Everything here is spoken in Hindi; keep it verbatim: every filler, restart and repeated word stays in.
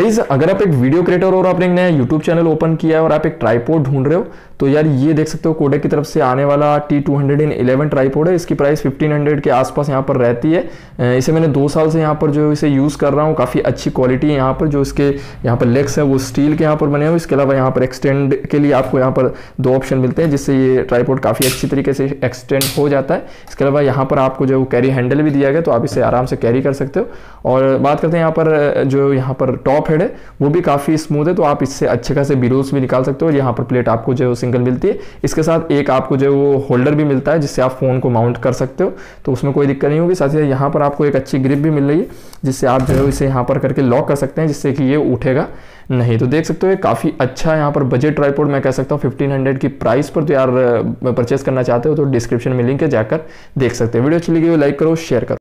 गाइज अगर आप एक वीडियो क्रिएटर और आपने एक नया यूट्यूब चैनल ओपन किया है और आप एक ट्राइपॉड ढूंढ रहे हो, तो यार ये देख सकते हो कोडेक की तरफ से आने वाला T two hundred eleven tripod है। इसकी प्राइस फिफ्टीन हंड्रेड के आसपास यहाँ पर रहती है। इसे मैंने दो साल से यहाँ पर जो इसे यूज़ कर रहा हूँ, काफ़ी अच्छी क्वालिटी है। यहाँ पर जो इसके यहाँ पर लेग्स है वो स्टील के यहाँ पर बने हुए। इसके अलावा यहाँ पर एक्सटेंड के लिए आपको यहाँ पर दो ऑप्शन मिलते हैं, जिससे ये ट्राइपॉड काफ़ी अच्छी तरीके से एक्सटेंड हो जाता है। इसके अलावा यहाँ पर आपको जो कैरी हैंडल भी दिया गया, तो आप इसे आराम से कैरी कर सकते हो। और बात करते हैं यहाँ पर जो यहाँ पर टॉप हेड है वो भी काफ़ी स्मूथ है, तो आप इससे अच्छे खासे बीरोल्स भी निकाल सकते हो। यहाँ पर प्लेट आपको जो सिंगल मिलती है, इसके साथ एक आपको जो वो होल्डर भी मिलता है जिससे आप फ़ोन को माउंट कर सकते हो, तो उसमें कोई दिक्कत नहीं होगी। साथ ही यहाँ पर आपको एक अच्छी ग्रिप भी मिल रही है, जिससे आप जो है इसे यहाँ पर करके लॉक कर सकते हैं, जिससे कि ये उठेगा नहीं। तो देख सकते हो काफ़ी अच्छा यहाँ पर बजट ट्राइपॉड मैं कह सकता हूँ फिफ्टीन हंड्रेड की प्राइस पर। तो यार परचेस करना चाहते हो तो डिस्क्रिप्शन में लिंक है, जाकर देख सकते हैं। वीडियो अच्छी लगी हो लाइक करो, शेयर करो।